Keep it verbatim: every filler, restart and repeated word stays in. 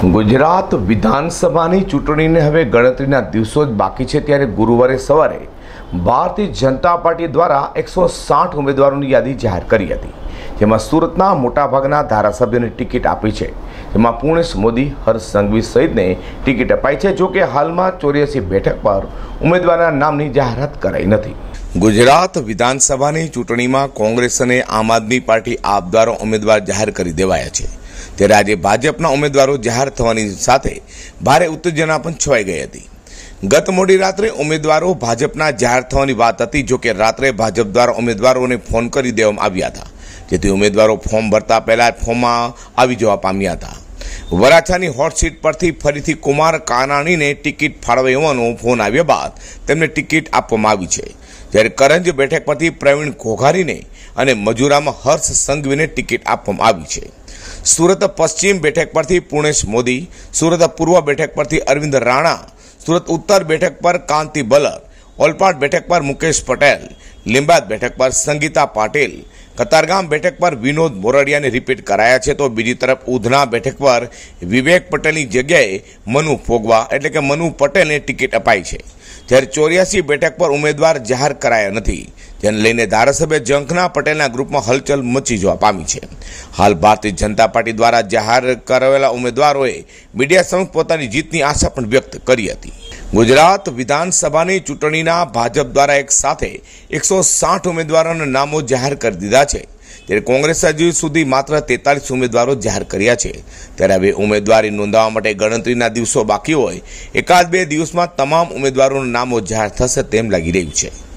ગુજરાત વિધાનસભાની ચૂંટણીને હવે ગણતરીના દિવસો જ બાકી છે ત્યારે ગુરુવારે સવારે ભારતીય જનતા પાર્ટી દ્વારા એકસો સાઠ ઉમેદવારોની યાદી જાહેર કરી હતી, જેમાં સુરતના મોટાભાગના ધારાસભ્યોને ટિકિટ આપી છે, જેમાં પૂર્ણેશ મોદી, હર્ષ સંઘવી સહિતને ટિકિટ અપાઈ છે। જોકે હાલમાં ચોર્યાસી બેઠક પર ઉમેદવારના નામની જાહેરાત કરાઈ નથી। ગુજરાત વિધાનસભાની ચૂંટણીમાં કોંગ્રેસ અને આમ આદમી પાર્ટી આપ દ્વારા ઉમેદવાર જાહેર કરી દેવાયા છે, ત્યારે આજે ભાજપના ઉમેદવારો જાહેર થવાની સાથે ભારે ઉત્તેજના પણ છવાઈ ગઈ હતી। ગત મોડી રાત્રે ઉમેદવારો ભાજપના જાહેર થવાની વાત હતી, જોકે રાત્રે ભાજપ દ્વારા ઉમેદવારોને ફોન કરી દેવામાં આવ્યા હતા, જેથી ઉમેદવારો ફોર્મ ભરતા પહેલા ફોર્મમાં આવી જવા પામ્યા હતા। વરાછાની હોટ સીટ પરથી ફરીથી કુમાર કાનાણીને ટિકિટ ફાળવાઈ હોવાનો ફોન આવ્યા બાદ તેમને ટિકિટ આપવામાં આવી છે, જ્યારે કરંજ બેઠક પરથી પ્રવીણ ઘોઘારીને અને મજૂરામાં હર્ષ સંઘવીને ટિકિટ આપવામાં આવી છે। સુરત પશ્ચિમ બેઠક પરથી પૂર્ણેશ મોદી, સુરત પૂર્વ બેઠક પરથી અરવિંદ રાણા, સુરત ઉત્તર બેઠક પર કાંતિ બલર, ઓલપાડ બેઠક પર મુકેશ પટેલ, લીંબાદ બેઠક પર સંગીતા પાટીલ, કતારગામ બેઠક પર વિનોદ મોરડિયાને રિપીટ કરાયા છે, તો બીજી તરફ ઉધના બેઠક પર વિવેક પટેલની જગ્યાએ મનુ ફોગવા એટલે કે મનુ પટેલને ટિકિટ અપાઈ છે, જ્યારે ચોર્યાસી બેઠક પર ઉમેદવાર જાહેર કરાયા નથી, જેને લઈને ધારાસભ્ય જંખના પટેલના ગ્રુપમાં હલચલ મચી જવા પામી છે। હાલ ભારતીય જનતા પાર્ટી દ્વારા જાહેર કરાયેલા ઉમેદવારોએ મીડિયા સમક્ષ પોતાની જીતની આશા પણ વ્યક્ત કરી હતી। ગુજરાત વિધાનસભાની ચૂંટણીના ભાજપ દ્વારા એક સાથે એકસો સાઠ ઉમેદવારોના નામો જાહેર કરી દીધા છે, ત્યારે કોંગ્રેસે હજુ સુધી માત્ર તેતાલીસ ઉમેદવારો જાહેર કર્યા છે, ત્યારે હવે ઉમેદવારી નોંધાવવા માટે ગણતરીના દિવસો બાકી હોય, એકાદ બે દિવસમાં તમામ ઉમેદવારોના નામો જાહેર થશે તેમ લાગી રહ્યું છે।